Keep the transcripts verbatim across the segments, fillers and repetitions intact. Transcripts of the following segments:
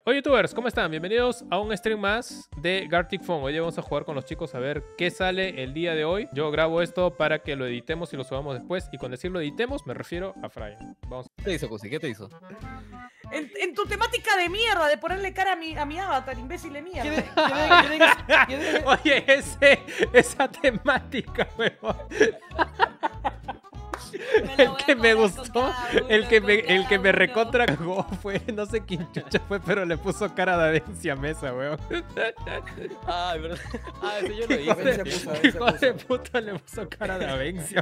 Hola youtubers, ¿cómo están? Bienvenidos a un stream más de Gartic Phone. Hoy vamos a jugar con los chicos a ver qué sale el día de hoy. Yo grabo esto para que lo editemos y lo subamos después. Y con decir lo editemos me refiero a Fry. Vamos. ¿Qué te hizo, Cusi? ¿Qué te hizo? En, en tu temática de mierda, de ponerle cara a mi, a mi avatar, imbécil de mierda. ¿Quién es- quién es- quién es- quién es- Oye, ese, esa temática, weón. El que me gustó, el que me, el que me recontra cagó fue, no sé quién chucha fue, pero le puso cara de Avencia a Mesa, weón. Ah, es verdad. Ah, ese yo lo Hijo de, hice. puso, hijo de puta le puso cara de Avencia.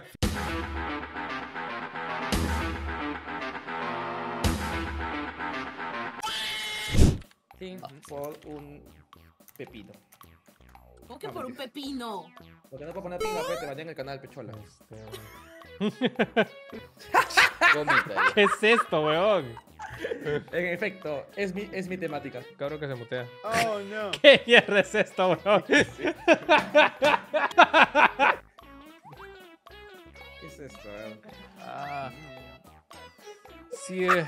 Sí, por un pepino. ¿Cómo que por un pepino? Porque no puedo poner pinga, pero te bañan el canal, pechola. Vomita. ¿Qué es esto, weón? En efecto, es mi, es mi temática. Cabrón que se mutea. Oh no. ¿Qué mierda es esto, weón? ¿Qué es esto? eh? Ah, Sí, eh.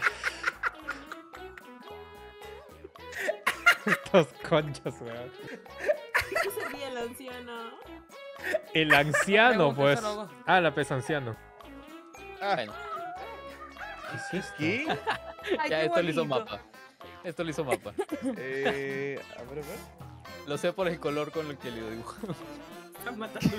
Estos conchos, weón. ¿Qué sería el anciano? El anciano, pues. Pregúntaselo. Ah, la pez anciano. bueno. ¿Qué es esto? ¿Qué? Ay, Ya, qué esto lo hizo bonito. mapa. Esto lo hizo mapa. Eh, a ver, a ver. Lo sé por el color con el que lo dibujo. Están matando.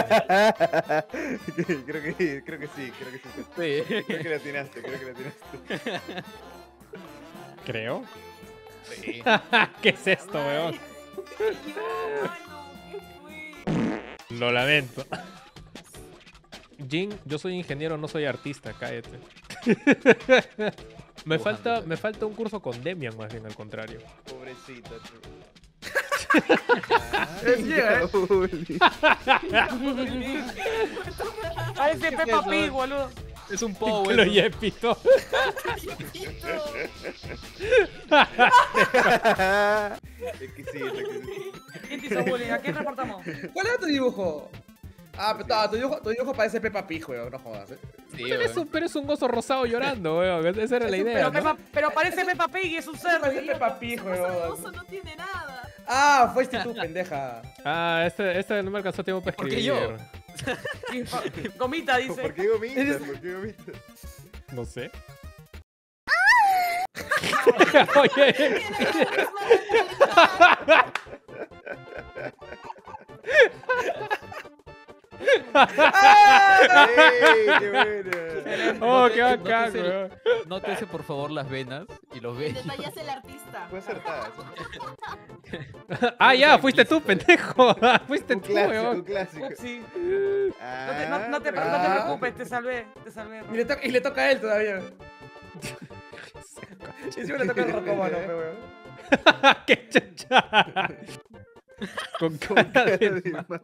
creo que creo que sí, creo que sí. Sí. Creo que la atinaste, creo que la atinaste. Creo. Sí. ¿Qué es esto, weón? Yo, mano, ¿qué fue? Lo lamento. Jin, yo soy ingeniero, no soy artista, cállate. me, falta, me falta un curso con Demian, más bien al contrario. Pobrecita. Es llega, ¿eh? Uli. Parece ¿Qué Peppa es Pig, eso? boludo. Es un po, Lo eso. yepito. Exquisito, exquisito. ¿Quién te hizo bullying? ¿A quién reportamos? ¿Cuál era tu dibujo? Ah, pero no, tu dibujo, tu dibujo parece Peppa Pig, weón, no jodas, eh. Sí, Pero es, weón. un, pero es un oso rosado llorando, weón. Esa era la idea, Pero, ¿no? Peppa, pero parece Peppa Pig y es un cerdo. Parece idiota. Peppa Pig, Ese weón. oso no tiene nada. Ah, fuiste tú, pendeja. Ah, este, este no me alcanzó tiempo para ¿Por escribir. qué yo? Sí, fa- Gomita dice. ¿Por qué gomitas? ¿Por qué gomitas? No sé. Oye, ¡Ey! ¡Qué buena! oh, qué Note- bacán, nótese el- weón. Nótese por favor las venas y los vellos. Detallas el artista. Fue acertada. Ah, ya, fuiste tú, pendejo. Fuiste Un tú, clásico, weón. un clásico. Upsi. Ah, No te, no, no te, pero- no te Ah. preocupes, te salvé, te salvé. Y le, toca, y le toca a él todavía. Y encima le toca el rocómano, pe, weón. ¡Qué chucha! Con cara Cara de... de mal.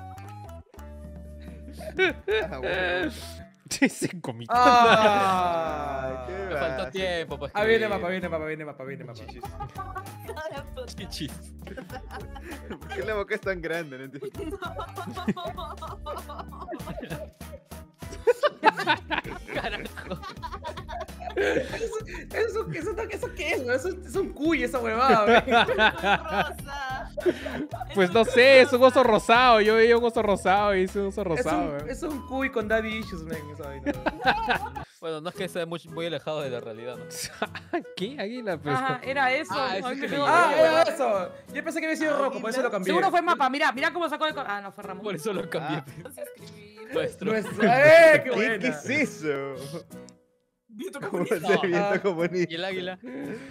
Ah, bueno. Ese comito. Ah. Ay, qué Me faltó va. tiempo para Ah, viene escribir. mapa, viene mapa, viene mapa, viene mapa. Chichis. Chichis. ¿Por qué la boca es tan grande? No entiendo. Carajo. Eso, eso, eso, eso qué es, weón? Eso es un cuy, esa huevada, weón. Rosa. Pues no sé, es un oso rosado. Yo veía un oso rosado y hice un oso Es rosado, un, weón. es un cuy con daddy issues, man, esa vaina. Bueno, no es que esté muy, muy alejado de la realidad, ¿no? ¿Qué? Águila, pues. Ajá, era eso. Ah, Ay, eso me que pegó. me Ah, llegó, era weón. eso. Yo pensé que había sido Ah, rojo, por eso lo cambié. seguro fue mapa, mira, mira cómo sacó el... Ah, no, fue Ramón. Por eso lo cambié. Ah. No sé escribir. Nuestro. Nuestro, ¡eh! ¡Qué ¿Qué, buena! ¿Qué es eso? Viento ¿Cómo comunista. se No. viento Ah. comunista? Y el águila.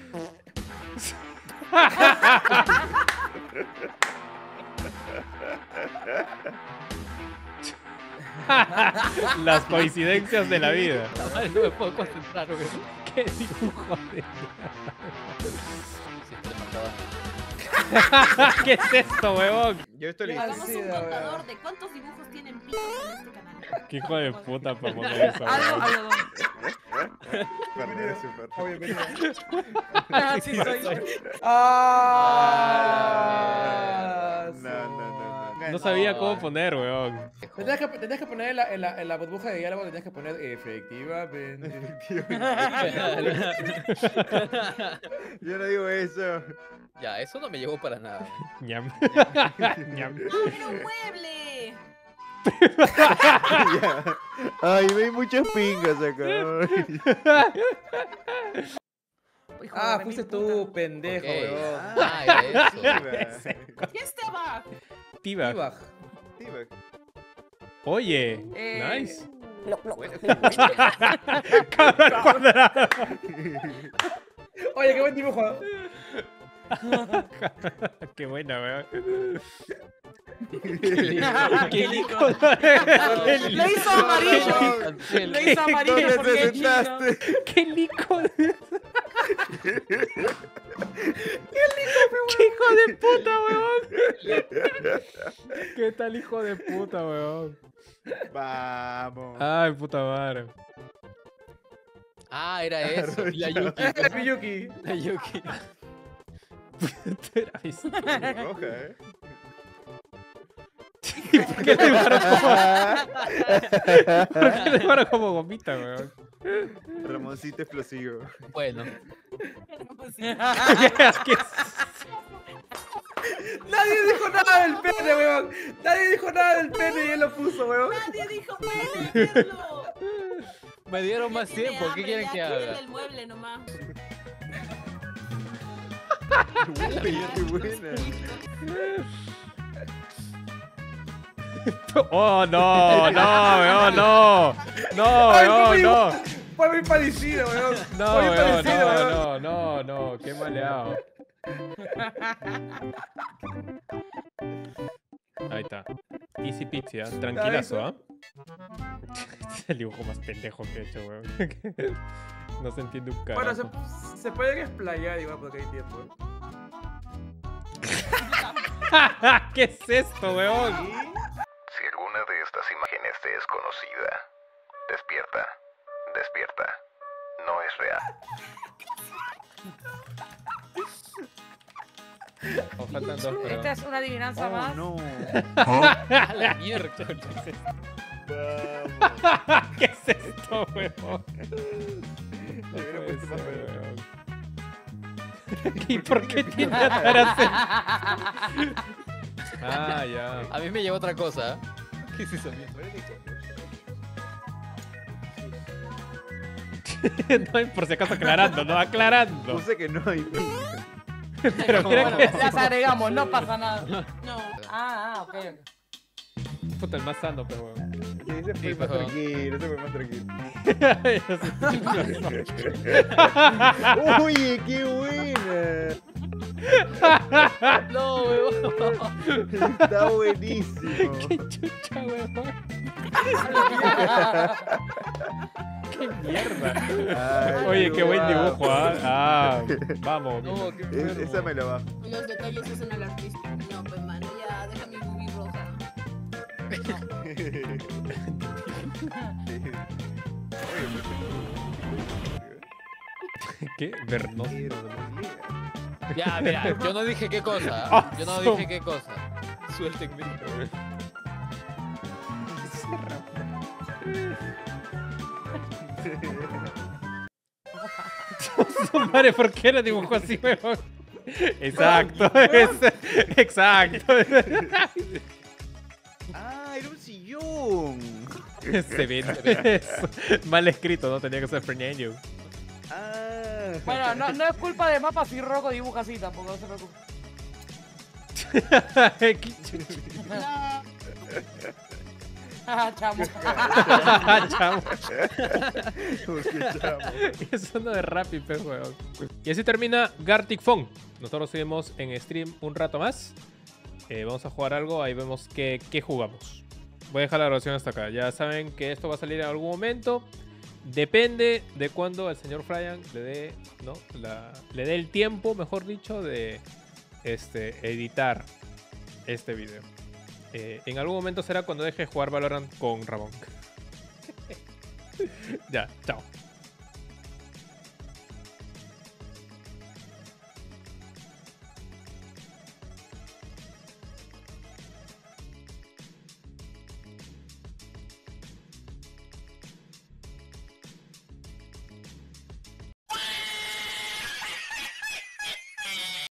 Las coincidencias de la vida. Ay, no me puedo concentrar, weón. ¿Qué dibujo de... Sí, te mataba. ¿Qué es esto, weón? Yo estoy listo. Hagamos Sí, un la contador verdad. de cuántos dibujos tienen picos en este canal. Qué hijo de puta para poner eso, Algo, weón. algo, Perdón, eres súper. Oh, bienvenido. Ah, sí, soy. soy. Ah, No, no, no, no. No sabía cómo poner, weón. Tendrías que, tendrías que poner en la, en, la, en la burbuja de diálogo, tendrías que poner efectivamente. Yo no digo eso. Ya, eso no me llegó para nada. Ñam. Ñam. ¡Ah, era un mueble! Ya. Ay, ve muchas pingas acá. Hijo Ah, de fuiste mil tú, puta. pendejo, Ok. weón. Ah, era eso. ¿Qué estaba? Tiba. Tibag. Tibag. Oye, Eh, nice. Buena, buena. Cabra cuadrada. Oye, qué buen dibujo. Qué buena, weón. Qué lindo. Lo hizo amarillo. Lo hizo amarillo ¿Dónde porque te es chino. sentaste? Qué lico. Qué hijo de puta, weón. ¿Qué tal hijo de puta, weón? Vamos. Ay, puta madre. Ah, era eso. Y la Yuki. Es Miyuki. La Yuki. Roja, ¿eh? ¿Por qué le dibujaron como, ¿Por qué le dibujaron como gomita, weón? Ramoncito explosivo. Bueno. ¿Qué es? Nadie dijo nada del pene, weón. Nadie dijo nada del pene y él lo puso, weón. Nadie dijo puede verlo. Me dieron más Ya tiene tiempo. ¿Qué hambre, quieren ya, que quítenle haga? el mueble nomás. Uy, qué buena. Oh, no, no, weón, no. No, Ay, weón, fue no. muy- Fue muy parecido, weón. No, Fue muy weón, parecido, weón. no, no, no, no. Qué maleado. Ahí está. Easy pizza, ¿eh? Tranquilazo, ¿ah? Es el dibujo más pendejo que he hecho, weón. No se entiende un carajo. Bueno, se, se pueden explayar igual porque hay tiempo. ¿eh? ¿Qué es esto, weón? Si alguna de estas imágenes te es conocida, despierta, despierta. No es real. Oh, faltan dos, pero... Esta es una adivinanza Oh, más. no. A la mierda. Vamos. ¿Qué es esto, weón? No Le hubiera puede puesto más ser, feo. weón. ¿Y por qué tiene atrás? Ah, ya. A mí me llegó otra cosa. ¿Qué es eso? No, por si acaso aclarando, no aclarando. Puse que no hay pingas. Pero mira Bueno, que las agregamos, no pasa nada. No. Ah, ah, ok. puta el más sano, pero weón. Sí, ese fue Sí, más pero- tranquilo, ese fue más tranquilo. Oye, Oye, qué buena. No, weón. Está buenísimo. qué chucha, weón. Qué mierda. Ay, Oye, qué buen guau. dibujo, ¿ah? Ah, vamos. No, qué Es- enfermo. esa me la bajo. Los detalles hacen al artista. No, pues mano, ya, deja mi boobie roja. ¿Qué? Vernoso. Ya, mira, yo no dije qué cosa. Ah, Yo no su- dije qué cosa. Suéltenme. Su madre, ¿por qué lo dibujó así, weón? Exacto, es- exacto. Ah, era un sillón. Se ve eso. Mal escrito, no tenía que ser Fernando. Ah. Bueno, no, no es culpa de Mapa si Rocco dibuja así tampoco, no se preocupe. Qué chucha. No. Ah, chamo. Chamo. ¿Por qué, chamo? Eso no es Rappi, pues, weón. Y así termina Gartic Phone. Nosotros seguimos en stream un rato más. Eh, vamos a jugar algo, ahí vemos qué, qué jugamos. Voy a dejar la grabación hasta acá. Ya saben que esto va a salir en algún momento. Depende de cuándo el señor Fryan le dé, ¿no? La, le dé el tiempo, mejor dicho, de este, editar este video. Eh, en algún momento será cuando deje de jugar Valorant con Ramón. Ya, chao.